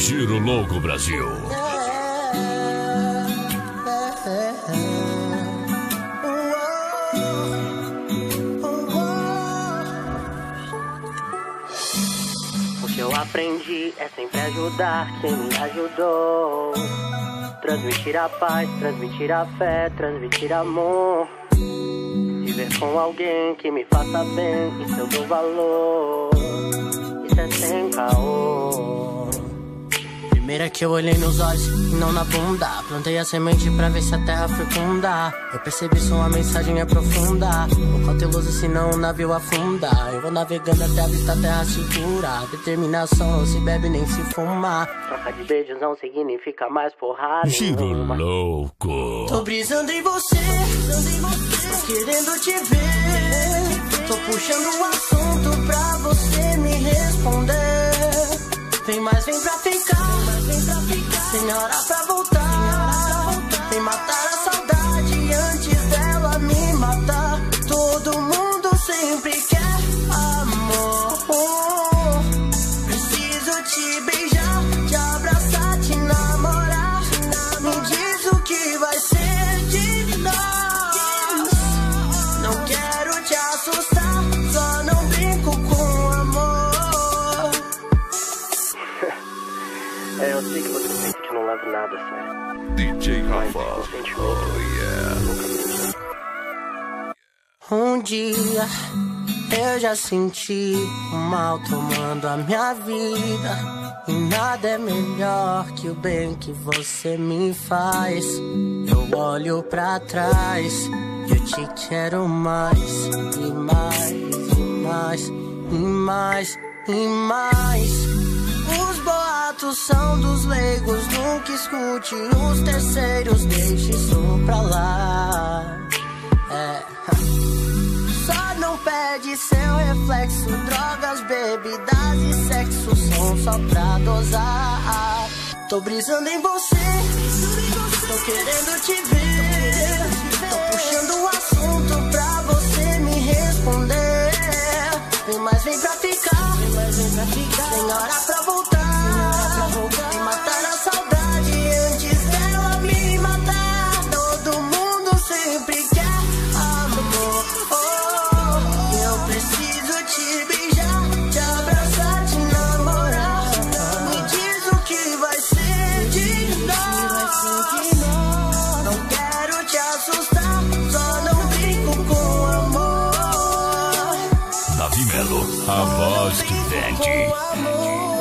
Giro Louco Brasil. O que eu aprendi é sempre ajudar quem me ajudou. Transmitir a paz, transmitir a fé, transmitir amor. Viver com alguém que me faça bem, isso eu dou valor. Isso é sem caô. Primeiro que eu olhei nos olhos e não na bunda. Plantei a semente pra ver se a terra fecunda. Eu percebi sua mensagem é profunda. O cauteloso senão o navio afunda. Eu vou navegando até a vista a terra segura. Determinação não se bebe nem se fuma. Troca de beijos não significa mais porrada. Giro Louco. Tô brisando em você, tô querendo te ver. Tô puxando um assunto pra você me responder. Vem mais, vem pra ficar. Tem hora pra voltar. Vem matar a saudade antes dela me matar. Todo mundo sempre quer amor. Preciso te beijar, te abraçar, te namorar. Me diz o que vai ser de nós. Não quero te assustar, só não brinco com amor. Eu sei que você pensa que não leva nada a sério. DJ Rafa. Um dia eu já senti o mal tomando a minha vida. E nada é melhor que o bem que você me faz. Eu olho pra trás e eu te quero mais. E mais, e mais, e mais, e mais. Os boatos são dos leigos, nunca escute os terceiros, deixe isso pra lá. Só não perde seu reflexo, drogas, bebidas e sexo são só pra dosar. Tô brisando em você, tô querendo te ver. Tô puxando o assunto pra você me responder. Vem mais, vem pra ficar. Tem hora pra voltar. Vem matar a saudade antes dela me matar. Todo mundo sempre quer amor. Eu preciso te beijar, te abraçar, te namorar. Me diz o que vai ser de nós. Não quero te assustar, só não brinco com amor. Davi Melo, a voz que vende.